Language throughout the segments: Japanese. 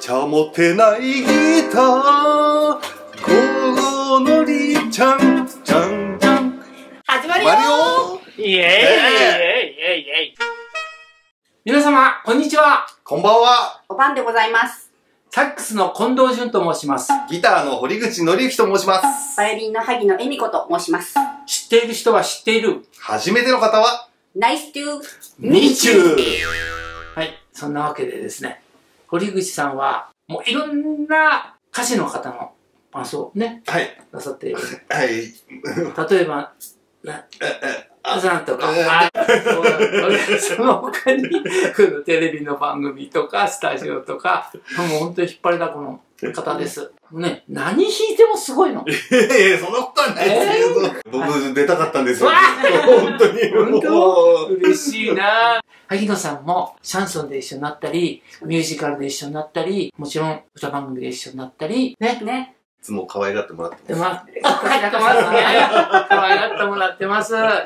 ちゃモテないギター、このりちゃん、じゃんじゃん。 始まるよー。イエーイイエーイイエーイイエーイ。皆様、こんにちは。 こんばんは。 おばんでございます。 サックスの近藤淳と申します。 ギターの堀口紀之と申します。 バイオリンの萩野恵美子と申します。 知っている人は知っている。 初めての方は、 ナイストゥーミチュー。 はい、そんなわけでですね、堀口さんは、もういろんな歌手の方の伴奏をね、 はい。 なさっている。 はい。 例えば、さんとか、その他に、テレビの番組とか、スタジオとか、もう本当に引っ張りだこの方です。ね、何弾いてもすごいの。 いやいや、そんなことはないですけど。僕、出たかったんですよ。本当に。 本当嬉しいな。萩野さんもシャンソンで一緒になったり、ミュージカルで一緒になったり、もちろん歌番組で一緒になったり、ね。 いつも可愛がってもらってます。 可愛がってますね。可愛がってもらってます。はい。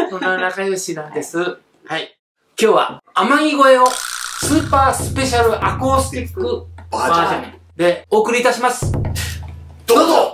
そんな仲良しなんです。はい。今日は天城越えをスーパースペシャルアコースティックバージョンでお送りいたします。 どうぞ。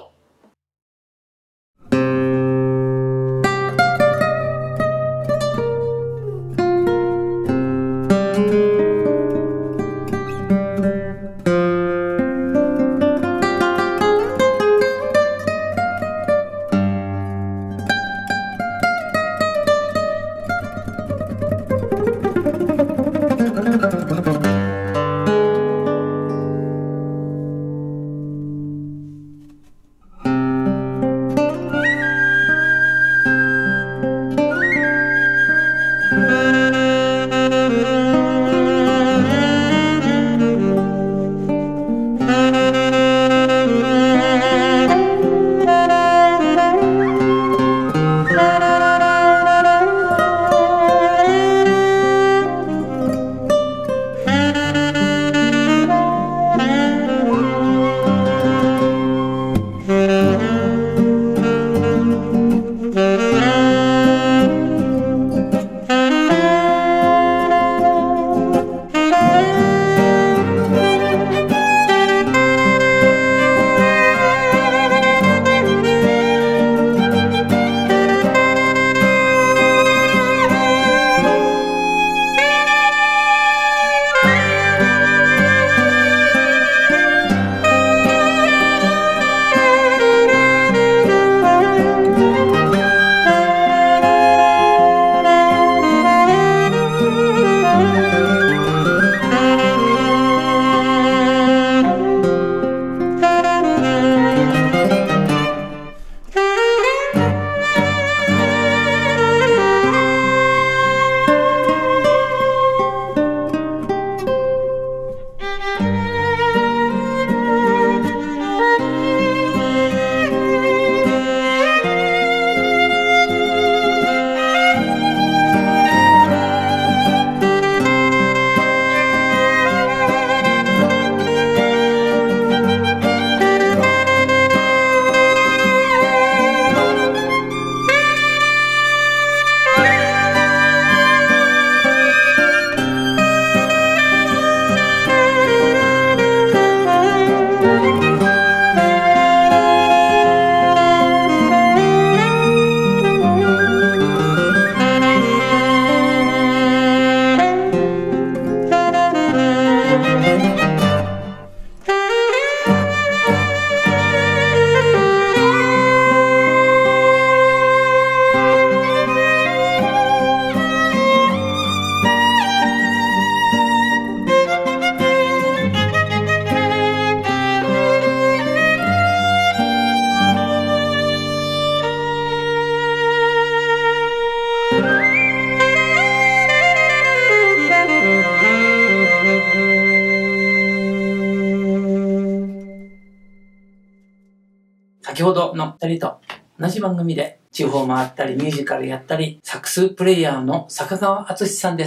先ほどの2人と同じ番組で地方回ったりミュージカルやったりサックスプレイヤーの坂川敦さんです。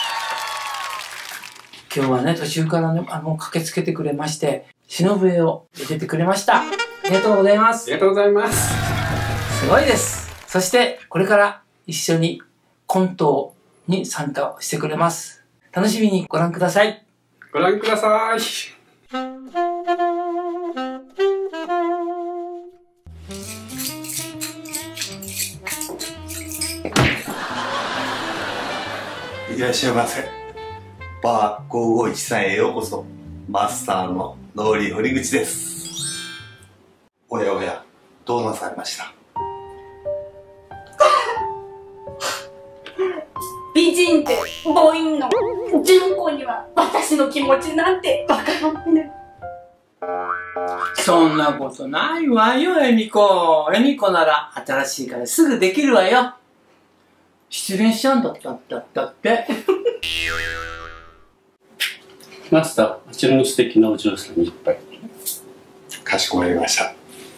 今日はね、途中からね、駆けつけてくれまして、忍笛を入れてくれました。ありがとうございます。 ありがとうございます。 すごいです。そして、これから一緒にコントに参加してくれます。楽しみにご覧ください。 ご覧ください。 いらっしゃいませ。バー5513へようこそ。マスターのノーリー堀口です。おやおや、どうなさいました？ 美人って母音の純子には私の気持ちなんてわからない。 そんなことないわよ、恵美子。恵美子なら新しいからすぐできるわよ。失恋しちゃうんだったって。 マスター、あちらの素敵なお嬢さんに一杯。 かしこまりました。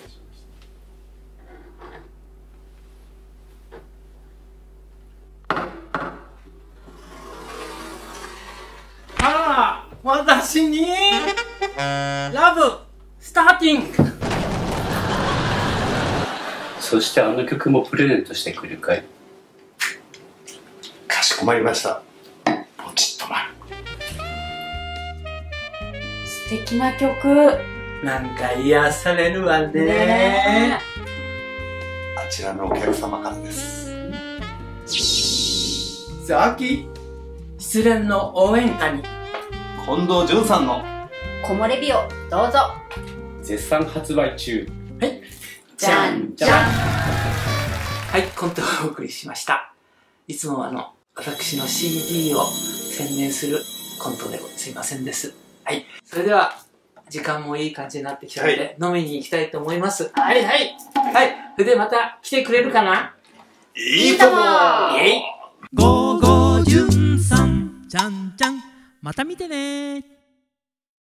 あら、私にラブスターティング。 そしてあの曲もプレゼントしてくれるかい？ かしこまりました。ポチッとな。 素敵な曲。 なんか癒されるわね。 ねあちらのお客様からです。 さき失恋の応援歌に近藤淳さんの木漏れ日をどうぞ。 絶賛発売中。 はい、 じゃんじゃん。 はい、コントをお送りしました。いつも私の CD を宣伝するコントですいませんです。はい、それでは時間もいい感じになってきたので、飲みに行きたいと思います。はいはいはい。それでまた来てくれるかな？ いいとも。 イエイ。 ゴーゴーじゅんさん、ちゃんちゃん、また見てね。